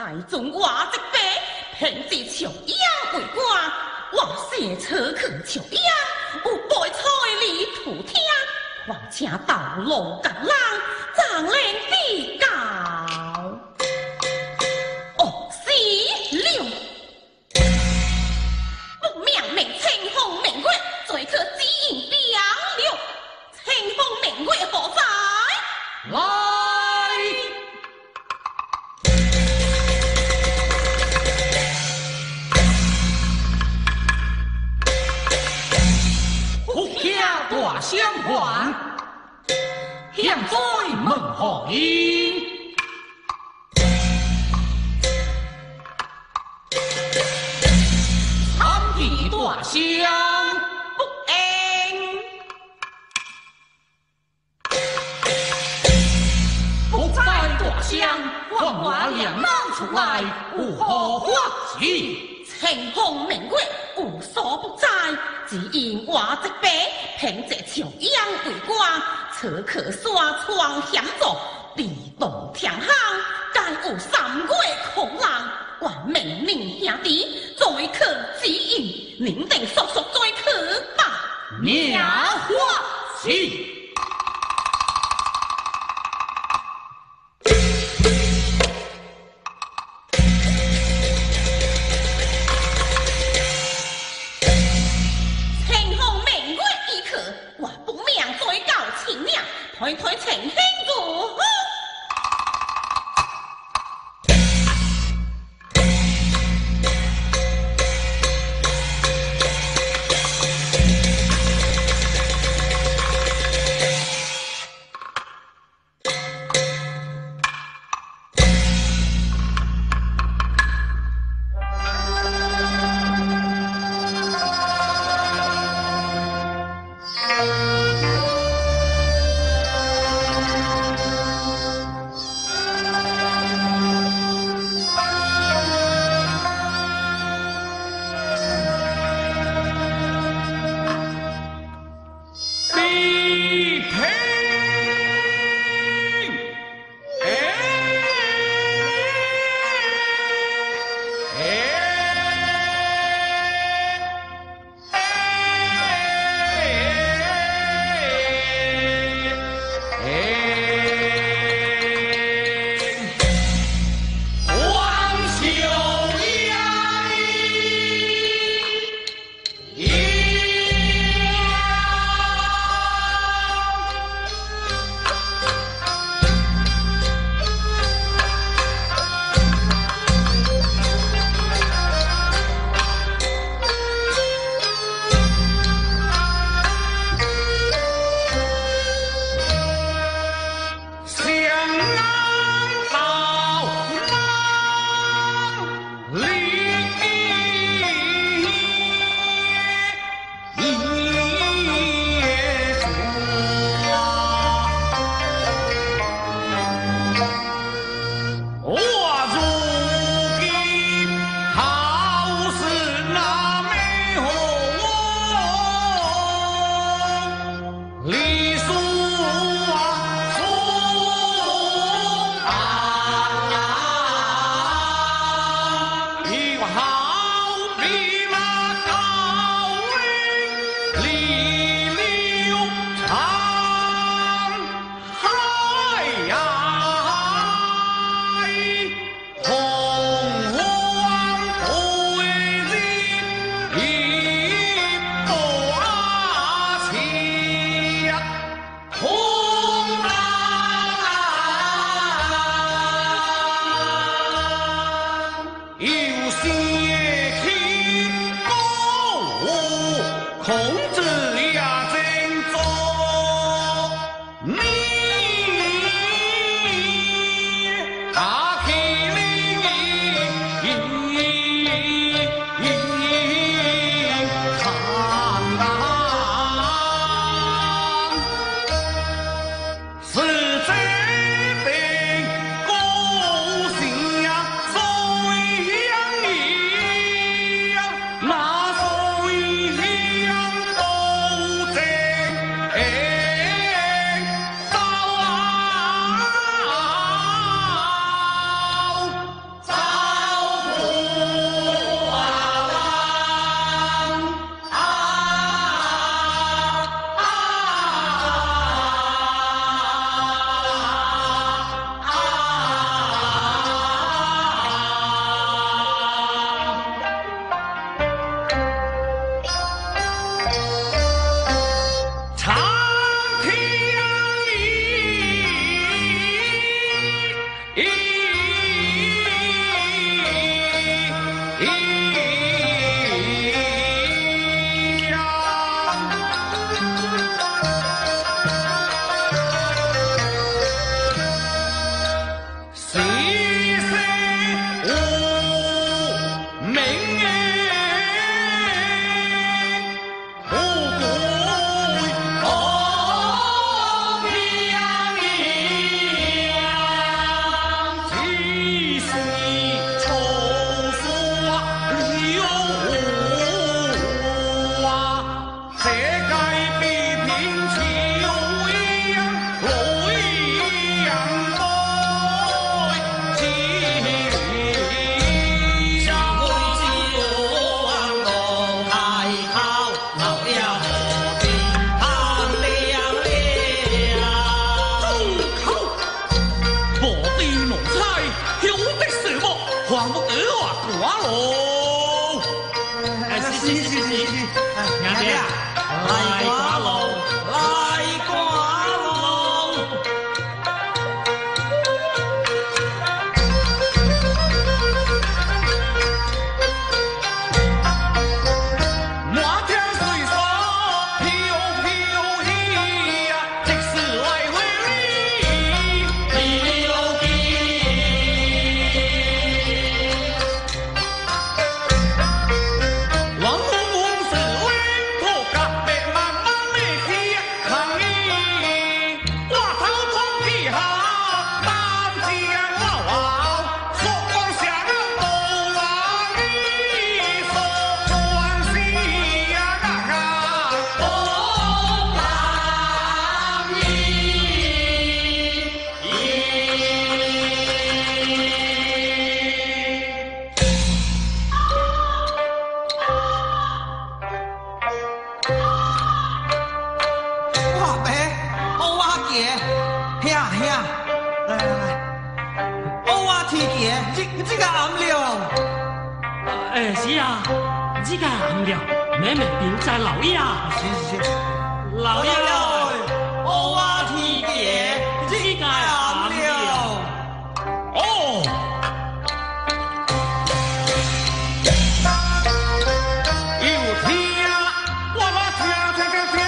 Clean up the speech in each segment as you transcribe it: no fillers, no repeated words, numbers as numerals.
准我这边凭借朝阳为官，我写车去朝阳，有背错的你土听，况且道路艰难，怎能比较？哦，死了！不命命清风明月，最可指引良了。清风明月何在？ 来！福家大相还，向在问何因？参地大相不应。 不在大乡，望我两人出来，有何法事？ 清风明月无所不在，只因我这边凭借朝阳为官，此客山川险阻，地动天荒，该有三月空浪。我命令兄弟再去指引，您定速速再去吧。 妙法事。 推推情轻如是啊，这个暗了，妹妹并在老爷。 是， 老爷， 我话天爷，这个暗了。 哦，有听，我听，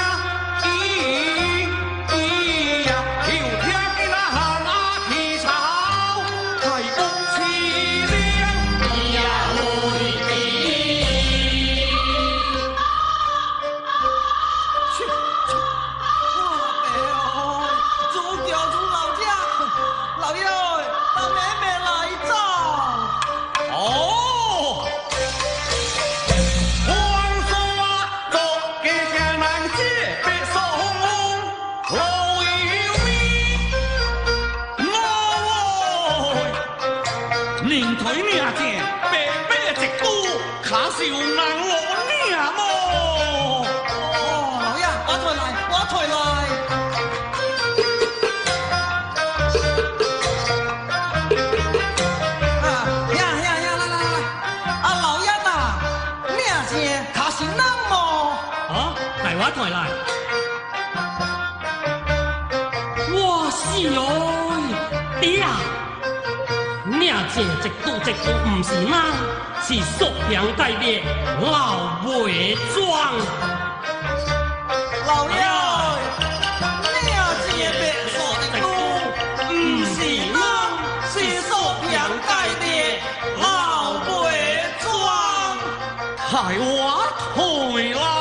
咦呀，有听见那喊啊啼吵，太不凄凉呀！年腿命正，白白一股，卡是有硬落命么？ 哦，老爷，我退来。啊，老爷呐，命正，他是人么？ 哦，带我退来。哇是哦，爹啊！命正一度，唔是人，是属羊界的老梅庄。 老爷，命正白素一度，唔是人，是属羊界的老梅庄。 害我退来。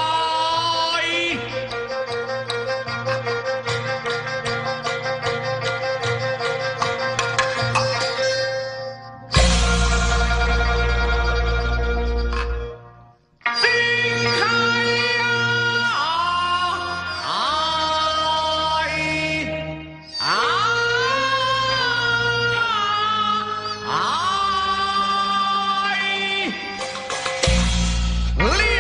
李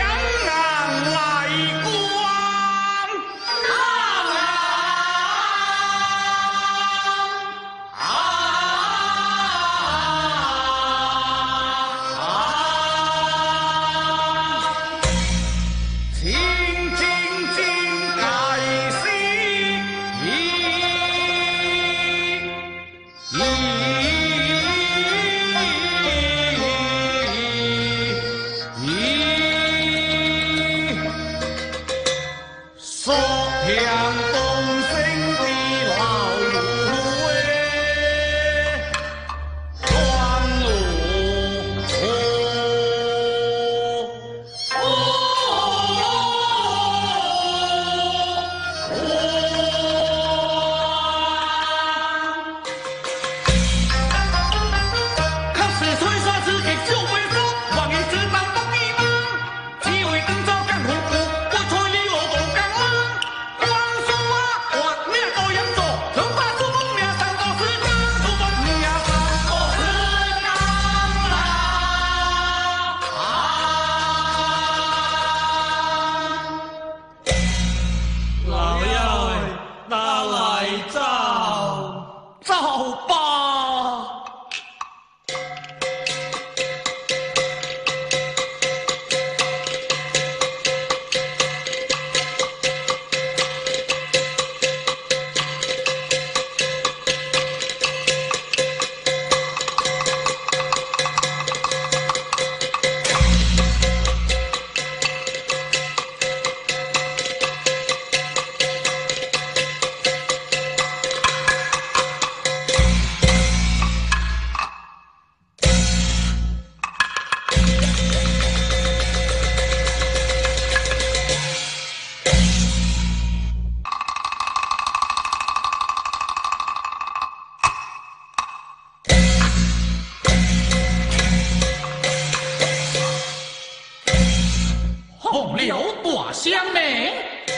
我相命，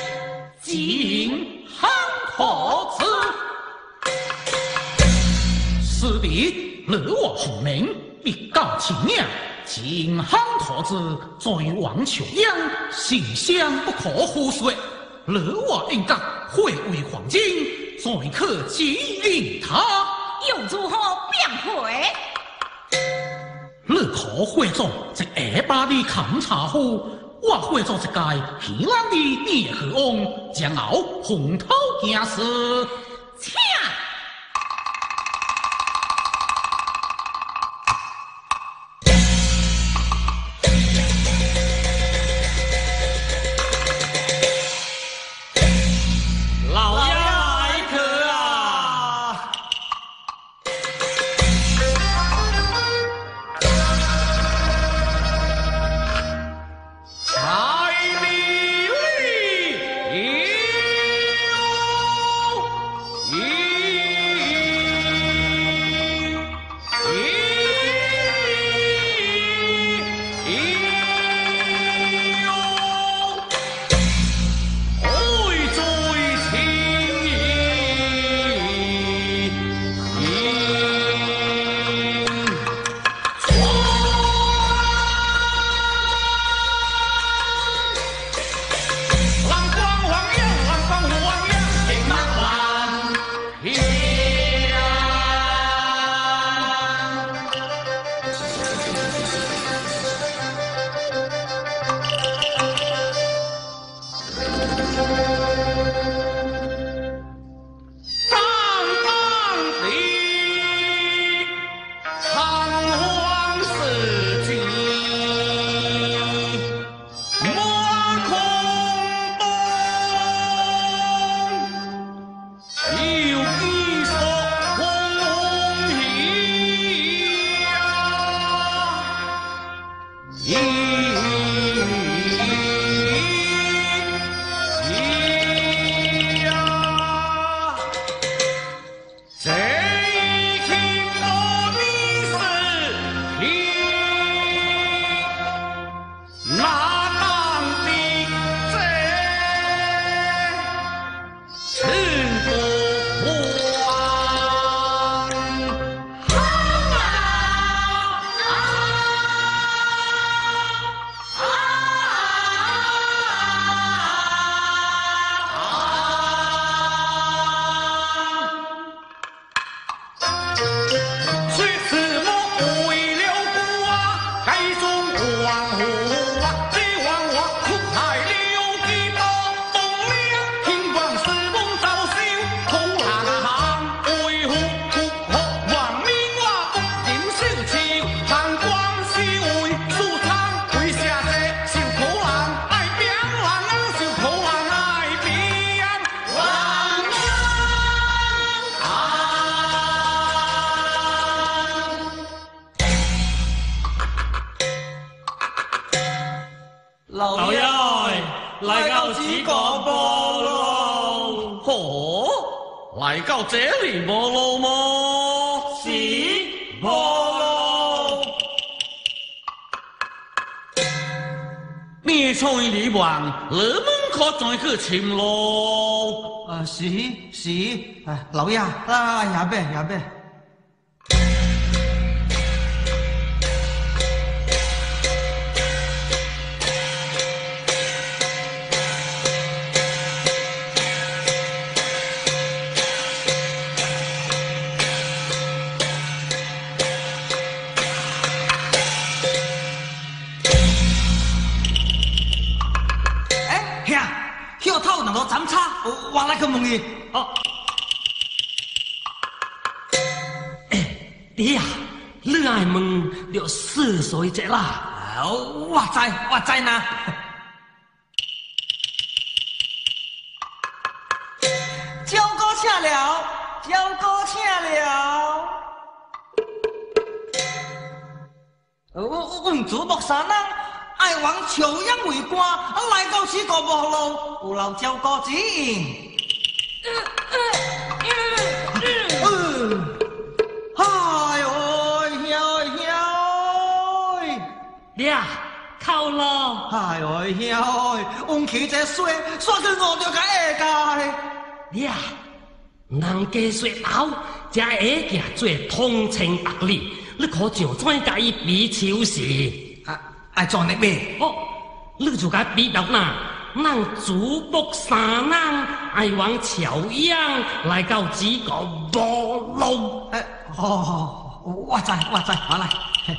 今行何之？师弟，乐我红名，必告其娘。今行何之？罪王求央，形象不可忽视。乐我应该会为黄金，才可激励他。 又如何辩回？ 你可会做这200里勘察户，我会做一介稀烂的灭河王，将后红头行事。 请。 老爷，来到此个部咯。 哦，来到这里无路么？ 是无路。 你创意里望，你们可再去寻路？ 是，老爷，也别。咱差，我来去问伊。 哦，爹啊，你爱问就细说一者啦。 我知呐。焦哥请了。阮祖木三人。爱往朝阳为官，来到此个无路，有劳赵哥指引。爹，较透了。 哎呦兄，运气这衰，煞去误着个下界。 呀，人家说后，才会行做通情达理，你可上怎甲伊比手势？ 爱做你咩？ 哦，你就甲比较呐。咱主仆三人爱往朝阳来到这个无路。 我知，好来。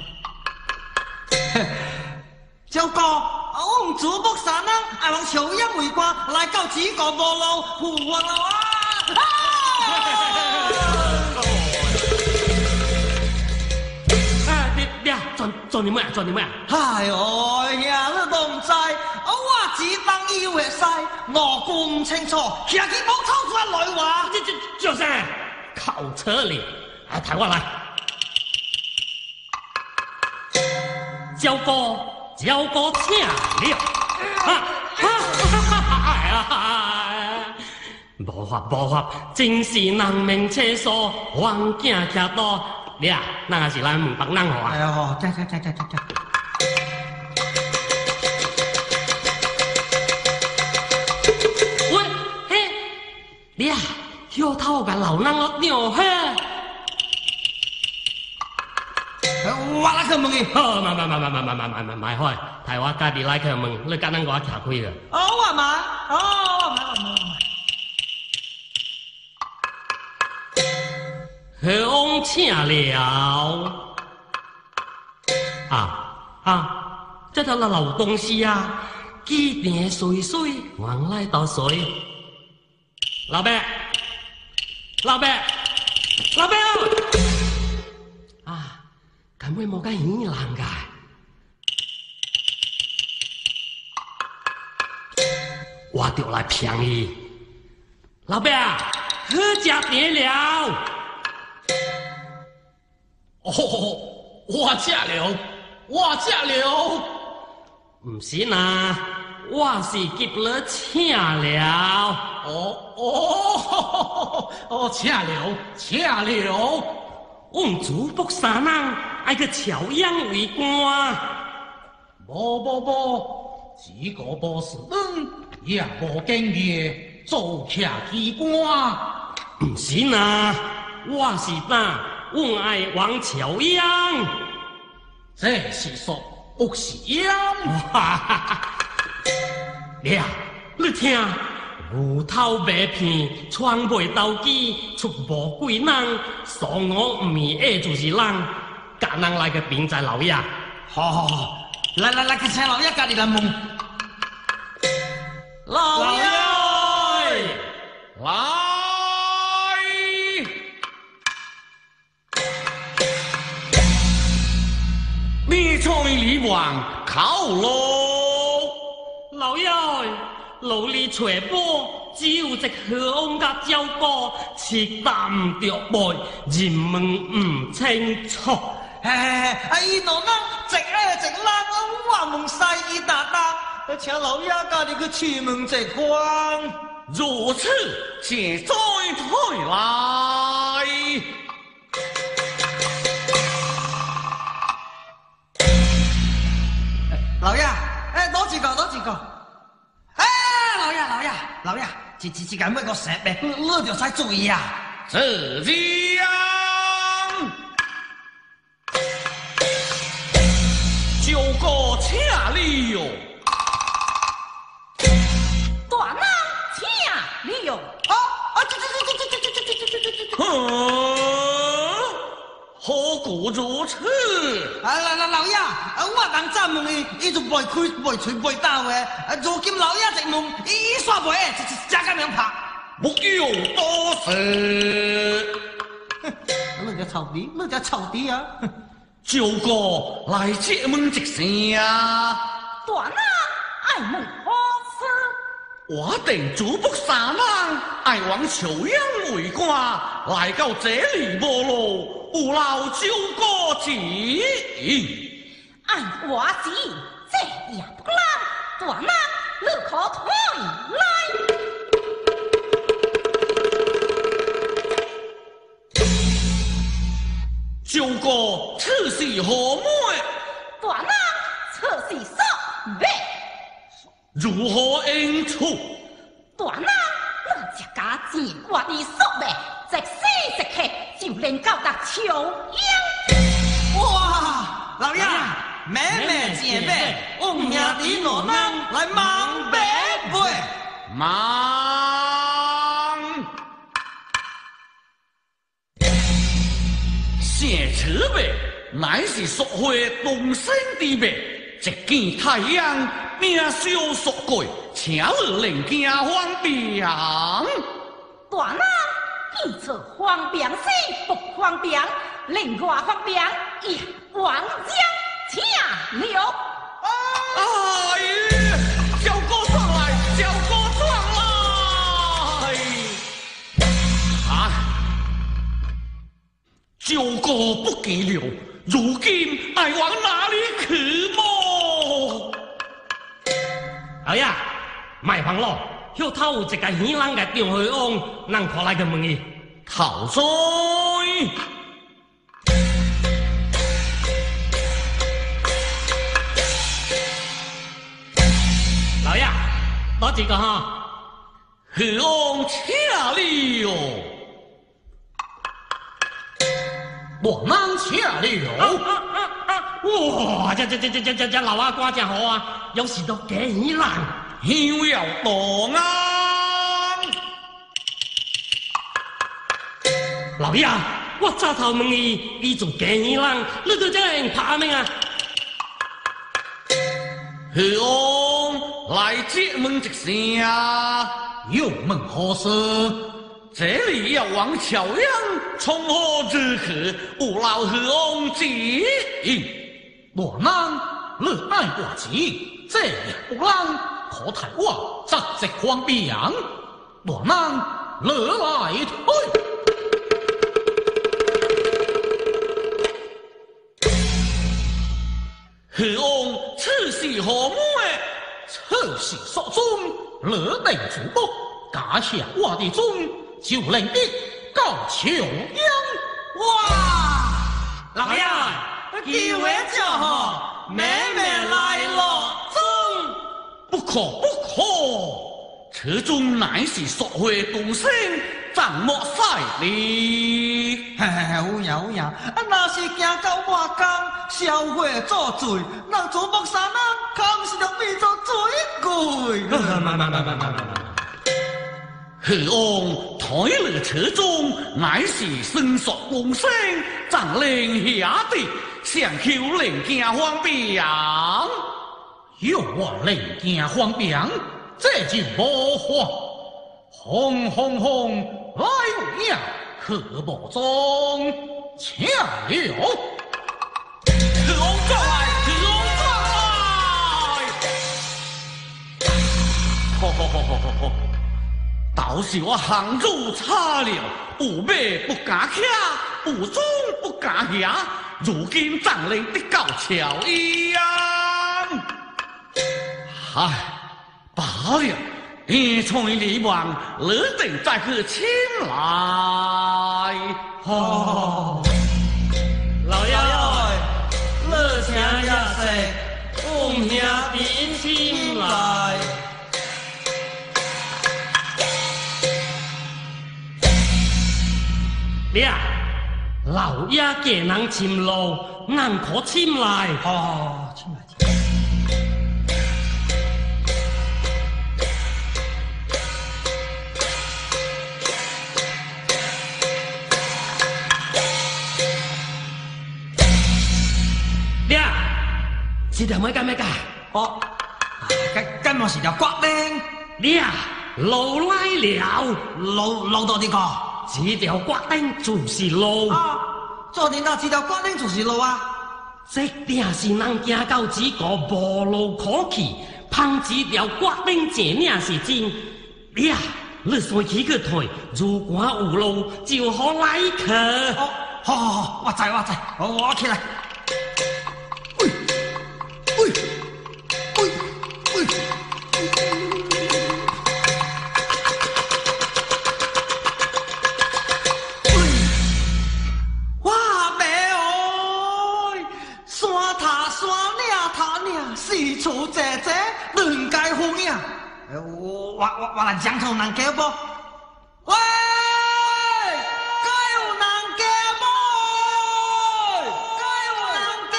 赵哥，我们主仆三人爱往朝阳为官，来到这个无路，胡王了啊！ 做你妹啊！ 哎呦呀，你都唔知，我只当以为使，我估唔清楚，徛起冇抽出来话。 就是口车里，抬我来。交哥请了。无法，真是人命车疏，王囝徛多。你啊，那也是咱门帮人好啊。 哎呦，在。 喂，嘿，你啊，摇头甲老人了鸟嘿。 我来去问伊。 好，买开，台湾家己来去问，你甲咱我徛开个。 我买。 王请了。这条老东西啊，几年水往来到水。老伯敢会冇甲耳人噶？我就来骗伊。老伯，好食点了。 我吃了。 唔是呐，我是急了请了。请了。我们主仆三人爱去朝阳为官。 无，这个不是人，也无经验，做徛机关。 唔是呐，我是哪？我爱往朝阳。 这是说不是样。 你听，牛头马片，穿袂到机，出无几人，说我唔是下就是人，甲人来个平在老爷。 好，来，去请老爷家己来问。老爷， 来。你从李王考喽， 老爷，劳你找补，只有一河翁甲鸟哥，是担唔着背，人问唔清楚。 伊两人一下一人，我问西伊大大，请老爷家己去出门一看。 如此，且再退来。 老爷，多几个。老爷，这间每个设备，你就使注意啊。 是这样。九个请你哟。 大人请你哟。 何故如此？ 老爷，我刚才问伊就袂开、袂吹、袂打话。如今老爷一问，伊煞袂，这咁样拍。 不用多事。 你只臭弟啊！ 九哥来接问一声啊！ 大人爱问何事？ 我定主仆三人爱往朝阳为官，来到这里无路，有劳九哥指引。 按我旨，这也不难。大人，你可退来。 九哥，此事何物？ 大人，此事说。 如何应处？ 大人，我这家钱我的宿命，即时即刻就能到达秋阳。 哇，老爷，妹妹姐妹，我兄弟两人来忙白背。 忙！写词呗，乃是属会动身之辈。一见太阳，命小属过，请你另行方便。 大人，见出方便时不方便，另外方便也王将请了。 哎呀，小哥上来，小哥上来！啊，九哥不见了，如今爱往哪里去么？ 老爷，卖房咯，后头有一个耳人个电话王，咱看来个问伊。 好在。 老爷，多一个哈。 何王请你哟， 我能请了。 哇，这老阿哥真好啊，有时都几耳人。 香要大安。 老爷，我早头问伊，伊做几耳人，你都这样拍命啊？ 何王来接问一声， 有问何事？ 这里要往朝阳，从何之去？有劳何王指引。 我能，你爱我急，这也不能，可替我直直方便。我能，你来推。 何王此事何物？ 此事所中，你定主目，假下我的钟，就令你告朝阳。 哇，老爷，机会正好，妹妹来了，中。 不可不可！此中乃是属会动身，怎莫使哩？ 有影有影，若是行到外江，消费作罪，那做木三人，肯是着变作罪鬼。 何王抬了此中，乃是身属动身，怎令下的上求令行方便？ 有我令行方便，这就无妨。轰轰轰，来呀！可无中请了。 何王转来，何王转来！吼！倒是我行路差了，有马不敢骑，有钟不敢下，如今怎令得到朝阳？唉，罢了。从李王，你定再去请来。 老爷，你请也是，我兄弟请来。呀，老爷给人请路，咱可请来。 请来。 是条咩咩今日是条刮钉。 路来了， 路到啲个？ 这条刮钉就是路。 做点到这条刮钉就是路啊？ 这定是人行到这个无路可去，碰这条刮钉这领是真。你先起去退，如果有路就好来去。 好，我知，我起来。 楚姐姐，人该红呀！我来讲头难叫不？喂，该有难叫不？该有难叫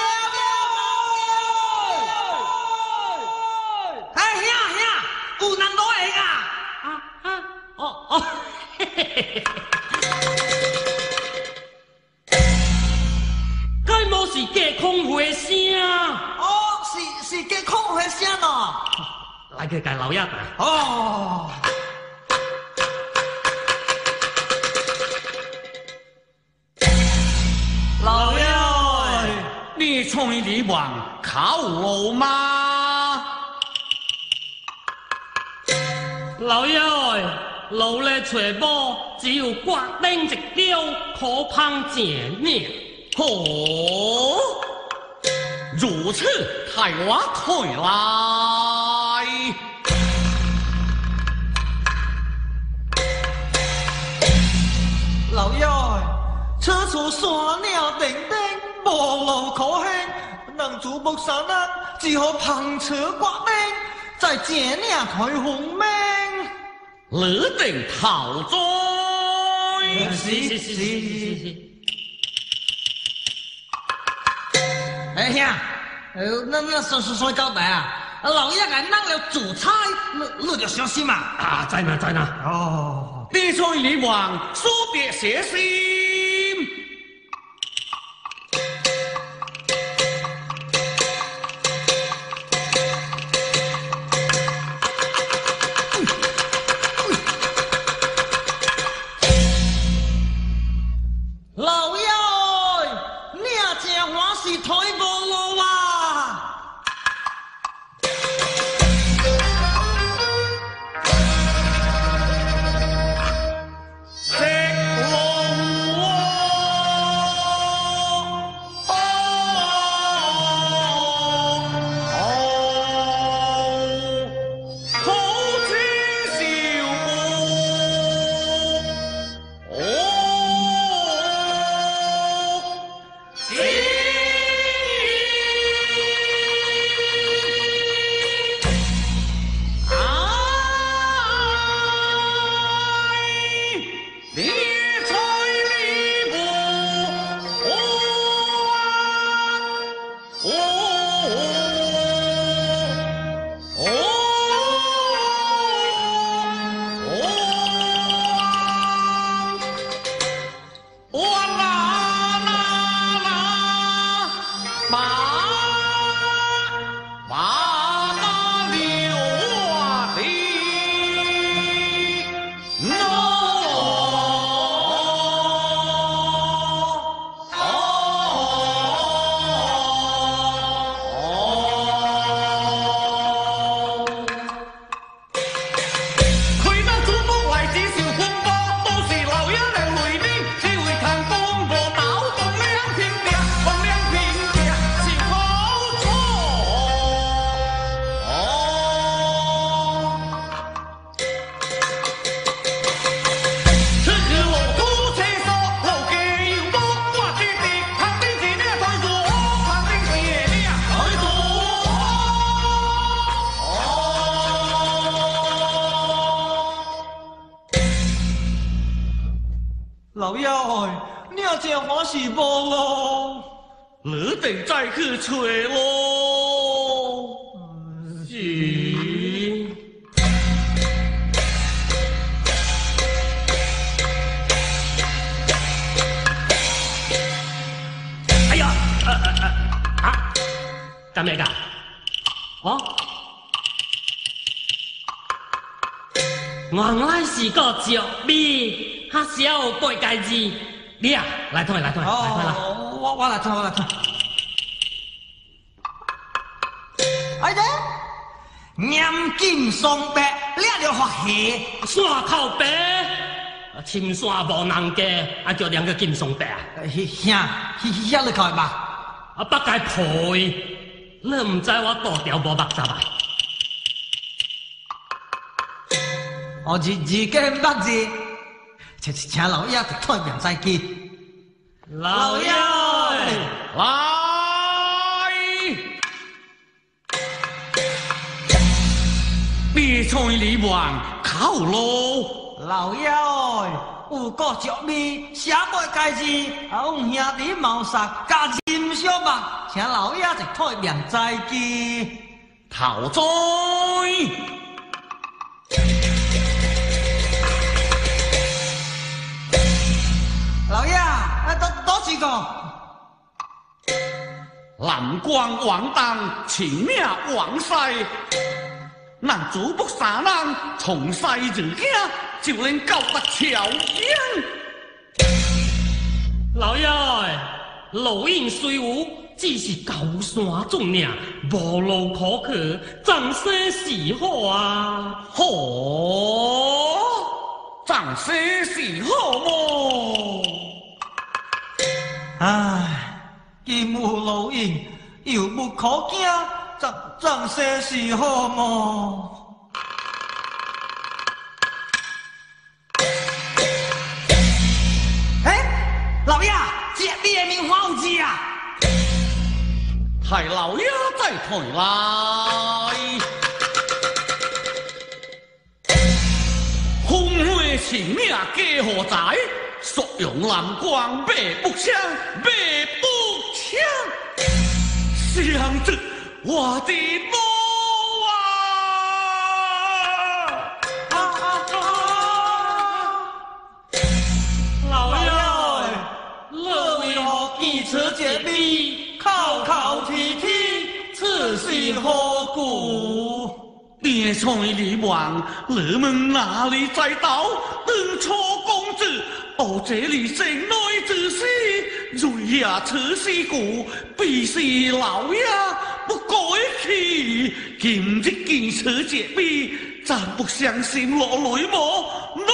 不？哎呀呀，有难多个啊！ 哦，嘿嘿嘿嘿。该无是假空话声？ 哦，是假空话声咯。 来去甲老爷打。 哦。 老爷，你从你往考我吗？ 老爷，路咧找某，只有决定一条，可碰见你。 哦，如此，替我退来。 老爷，此处山鸟鼎鼎，无路可行，能逐步上岸，只好碰车决定，在这领开红命。 你定陶醉。 是。 哎呀，那所以交代啊，老爷俺当了主差，你就小心嘛。 啊，在呢。 哦， 你从你往说别写信。 老爷，你这话是退无路啊！ 直路好知笑老爷，你这话是无路， 你定再去找咯。是。 哎呀，干咩噶？哦，原来是个石米，哈小背介字，你啊，来推啦！ 我来推。哎呀，念金双白，你了发气， 山口白，青山无人家，啊叫两个金双白啊！ 兄你看吧。 啊，北界破伊，你唔知我多条无目十啊？ 我自己目字，请老爷推面再见。 老爷， 来。 别在里望靠路。 老爷哎，有国着味，写袂家字，阮兄弟冒杀加珍惜吧，请老爷一推命在记。 头栽。 老爷，多几个？ 南光王当，前命王婿，咱祖卜三人从细至囝，就能到达朝阳。 老爷，路影虽有，只是高山重岭，无路可去，暂时是好啊。 好，暂时是好么？ 唉，金有路影，又不可惊，暂时是好么？老爷，这你的名花有字啊？ 太老爷再退来，风花情命皆何在？属用南光马步枪，马步枪，相知我的母老爷，乐为何见此结逼，口口啼啼，此事何故？ 别在里望，你们哪里在道？当初公子我这里城内之事，瑞也此事故，必是老爷不改去。今日见此结逼，暂不相信落泪么？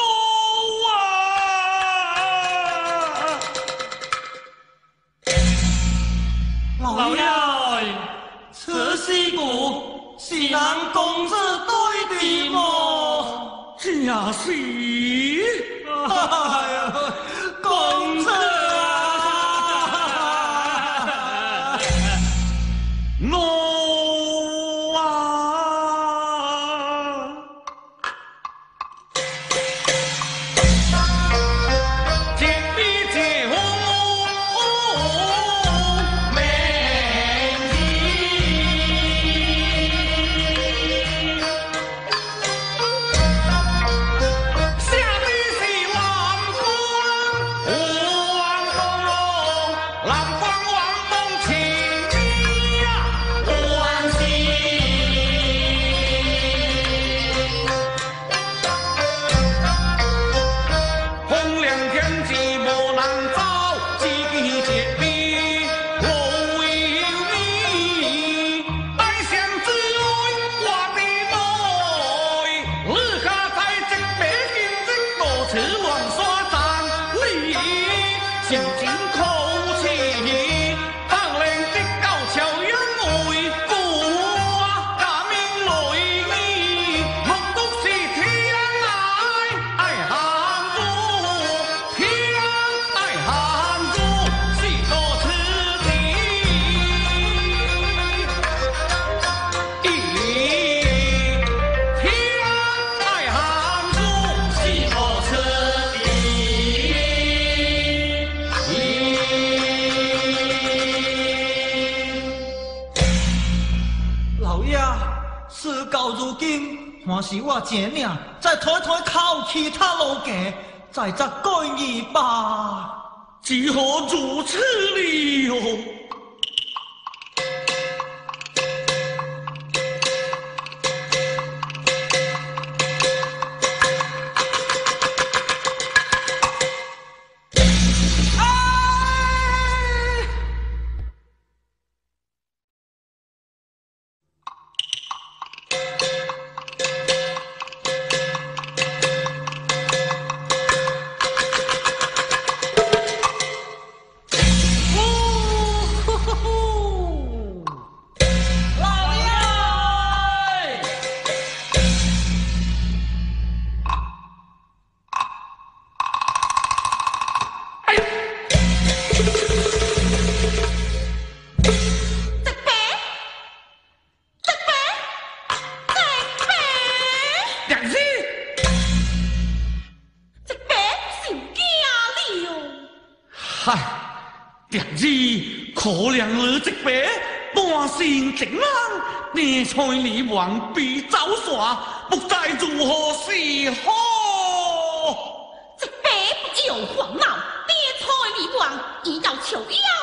老爷，此事故是咱公子对的么？ 这是。 哎呀，公子还是我这命，再推靠其他路径，再改意吧。 只可如此了。 嗨，第二可怜了这辈半生情郎，年才离亡必走散，不知如何是好。 这辈不有烦恼，爹才离亡，已到朝阳。